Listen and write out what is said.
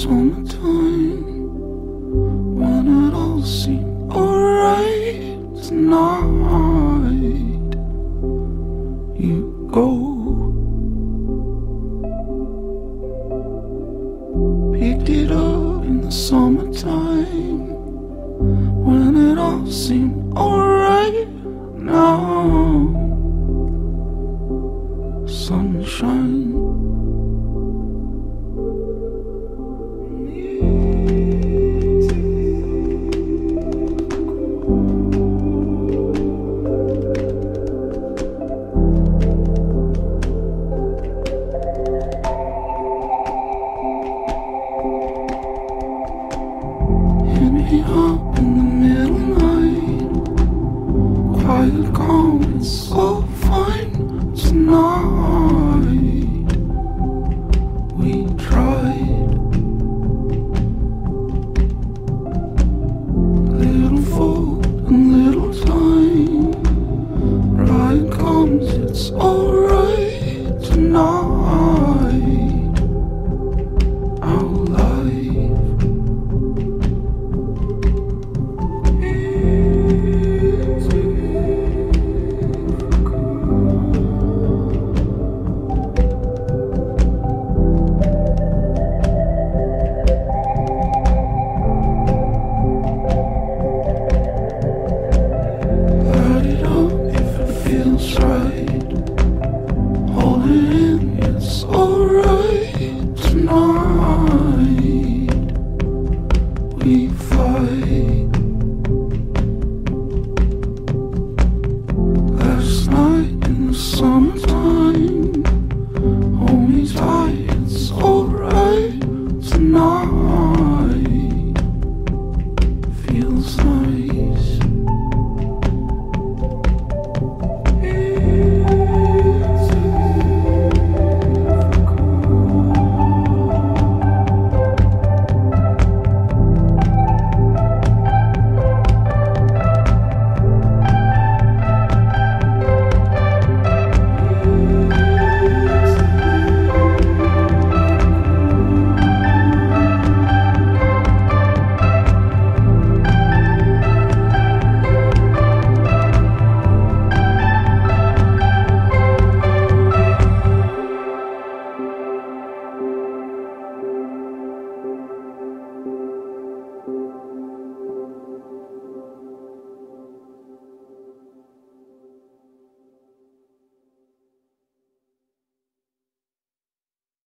summertime, when it all seemed alright tonight, you go. Picked it up in the summertime, when it all seemed alright now. Sunshine. Hit me up in the middle night, quiet, calm, it's all fine tonight. We tried, little fold and little time. Ride comes, it's alright tonight.